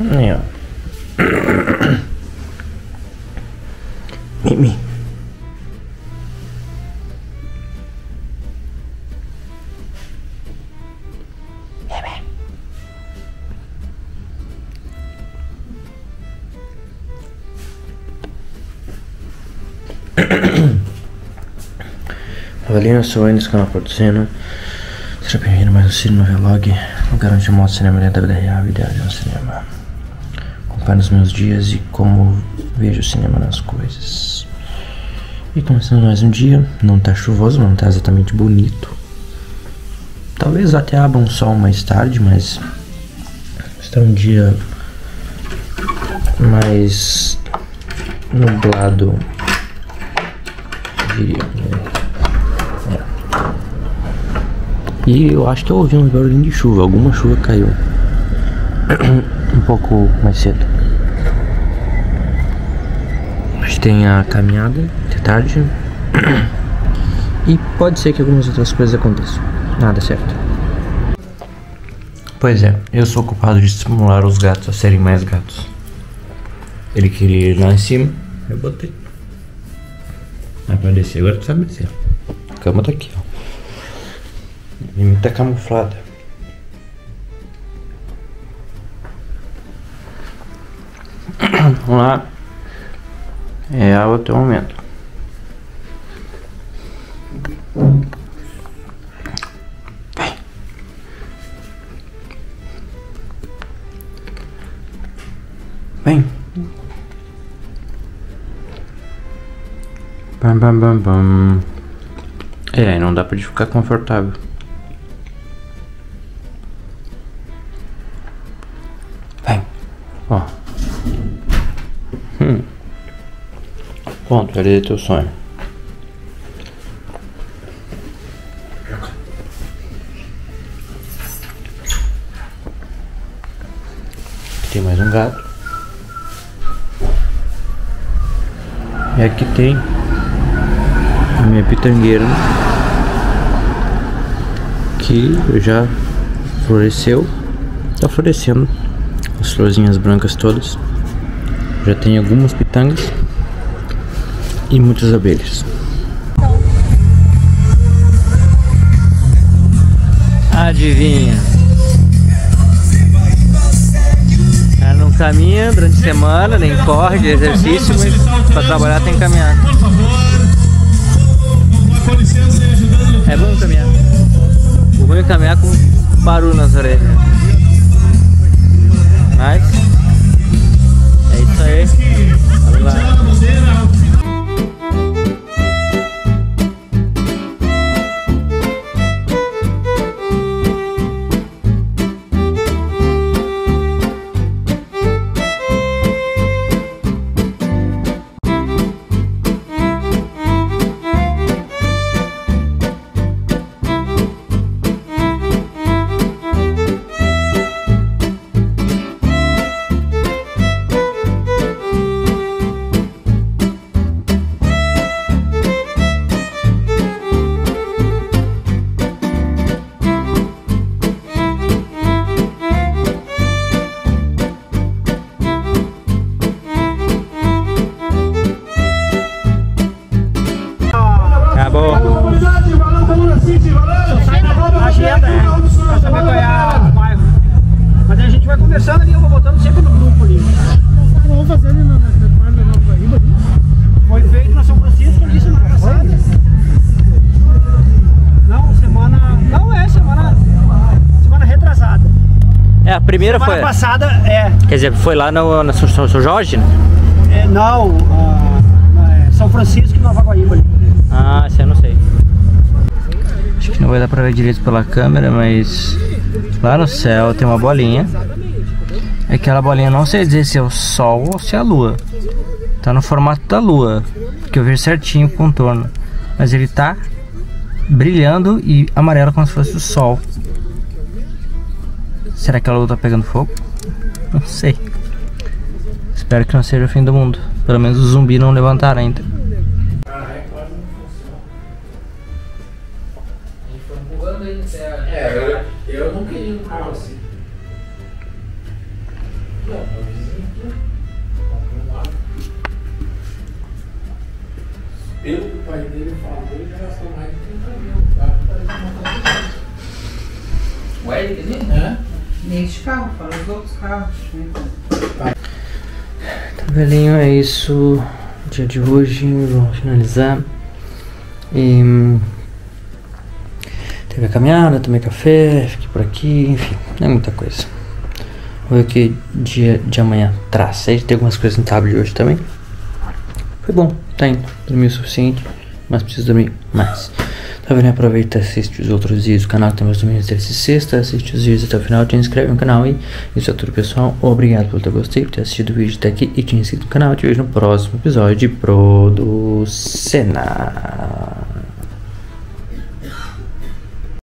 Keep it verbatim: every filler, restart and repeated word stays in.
Aí, ó. Mimi. Avalina, sou Enes, canal Produzindo. Seja bem-vindo a mais um Cinema Vlog, lugar onde eu mostro cinema dentro da vida real e ideia de um cinema. Acompanhe os meus dias e como vejo o cinema nas coisas. E começando mais um dia, não tá chuvoso, não tá exatamente bonito. Talvez até abra um sol mais tarde, mas está um dia mais nublado, eu diria. E eu acho que eu ouvi um barulhinho de chuva, alguma chuva caiu um pouco mais cedo. Hoje tem a caminhada de tarde e pode ser que algumas outras coisas aconteçam. Nada certo. Pois é, eu sou culpado de estimular os gatos a serem mais gatos. Ele queria ir lá em cima, eu botei. Vai pra descer, agora tu sabe descer. A cama tá aqui, ó. Mimi tá camuflada. Vamos lá. É a outro momento. Vem. Vem. Bam, bam, bam, bam. É, não dá pra gente ficar confortável. Vem. Ó. Hum. Pronto, realizei teu sonho. Aqui tem mais um gato. E aqui tem a minha pitangueira, que já floresceu, tá florescendo as florzinhas brancas todas. Já tem algumas pitangas e muitas abelhas. Adivinha? Ela não caminha durante a semana, nem corre de exercício, mas para trabalhar tem que caminhar. É bom caminhar. O ruim é caminhar com barulho nas orelhas. Mas é isso aí. Vamos lá. Ali, eu vou botando sempre no grupo ali. Vamos fazer ali na parte da Nova Guaíba. Foi feito na São Francisco ali semana passada. Não, semana. Não é semana. Semana retrasada. É, a primeira semana foi. Semana passada é. Quer dizer, foi lá no, na São, São Jorge? É, não, uh, São Francisco e Nova Guaíba ali. Ah, isso eu não sei. Acho que não vai dar pra ver direito pela câmera, mas lá no céu tem uma bolinha. Aquela bolinha, não sei dizer se é o sol ou se é a lua. Tá no formato da lua, que eu vejo certinho o contorno. Mas ele tá brilhando e amarelo como se fosse o sol. Será que a lua tá pegando fogo? Não sei. Espero que não seja o fim do mundo. Pelo menos os zumbis não levantaram ainda. É, eu, eu não queria um carro assim. Não, Ué, ele quer dizer? É? Neste carro, para os outros carros. Tá, velhinho, é isso. Dia de hoje, vamos finalizar. E teve a caminhada, tomei café, fiquei por aqui, enfim, não é muita coisa. Vamos ver o que dia de amanhã traz. Aí tem algumas coisas no tablet hoje também. Foi bom, tá indo. Dormi o suficiente, mas preciso dormir mais. Tá vendo? Aproveita e assiste os outros vídeos do canal, que tem meus domingos terça e sexta. Assiste os vídeos até o final, te inscreve no canal aí. Isso é tudo, pessoal. Obrigado por ter gostado, por ter assistido o vídeo até aqui e te inscrito no canal. Te vejo no próximo episódio de Producena.